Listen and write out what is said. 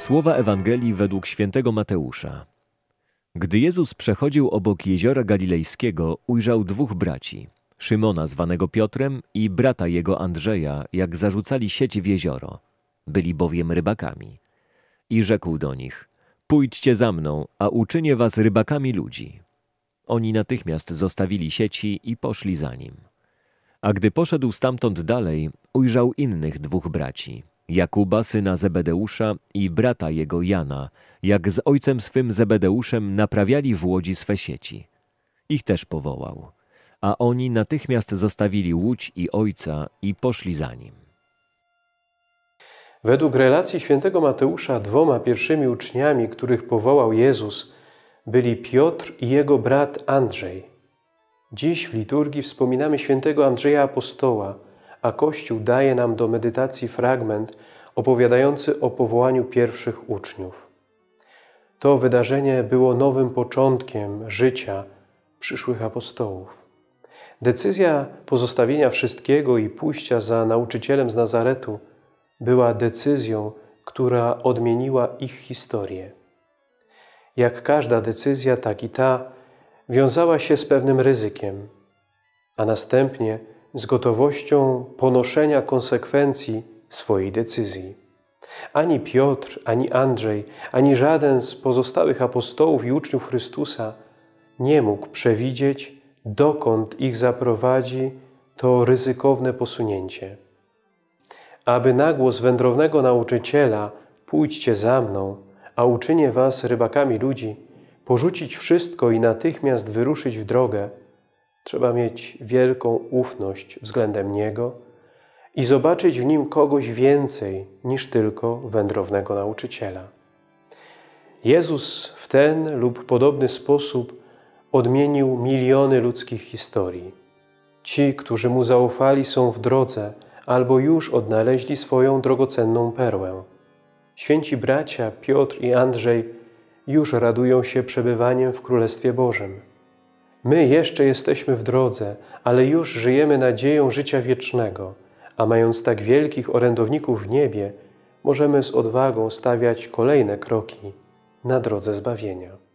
Słowa Ewangelii według świętego Mateusza. Gdy Jezus przechodził obok jeziora galilejskiego, ujrzał dwóch braci, Szymona zwanego Piotrem i brata jego Andrzeja, jak zarzucali sieć w jezioro. Byli bowiem rybakami. I rzekł do nich: pójdźcie za mną, a uczynię was rybakami ludzi. Oni natychmiast zostawili sieci i poszli za nim. A gdy poszedł stamtąd dalej, ujrzał innych dwóch braci, Jakuba, syna Zebedeusza, i brata jego Jana, jak z ojcem swym Zebedeuszem naprawiali w łodzi swe sieci. Ich też powołał, a oni natychmiast zostawili łódź i ojca i poszli za nim. Według relacji świętego Mateusza dwoma pierwszymi uczniami, których powołał Jezus, byli Piotr i jego brat Andrzej. Dziś w liturgii wspominamy świętego Andrzeja Apostoła, a Kościół daje nam do medytacji fragment opowiadający o powołaniu pierwszych uczniów. To wydarzenie było nowym początkiem życia przyszłych apostołów. Decyzja pozostawienia wszystkiego i pójścia za nauczycielem z Nazaretu była decyzją, która odmieniła ich historię. Jak każda decyzja, tak i ta wiązała się z pewnym ryzykiem, a następnie z gotowością ponoszenia konsekwencji swojej decyzji. Ani Piotr, ani Andrzej, ani żaden z pozostałych apostołów i uczniów Chrystusa nie mógł przewidzieć, dokąd ich zaprowadzi to ryzykowne posunięcie. Aby na głos wędrownego nauczyciela „pójdźcie za mną, a uczynię was rybakami ludzi”, porzucić wszystko i natychmiast wyruszyć w drogę, trzeba mieć wielką ufność względem Niego i zobaczyć w Nim kogoś więcej niż tylko wędrownego nauczyciela. Jezus w ten lub podobny sposób odmienił miliony ludzkich historii. Ci, którzy Mu zaufali, są w drodze albo już odnaleźli swoją drogocenną perłę. Święci bracia Piotr i Andrzej już radują się przebywaniem w Królestwie Bożym. My jeszcze jesteśmy w drodze, ale już żyjemy nadzieją życia wiecznego, a mając tak wielkich orędowników w niebie, możemy z odwagą stawiać kolejne kroki na drodze zbawienia.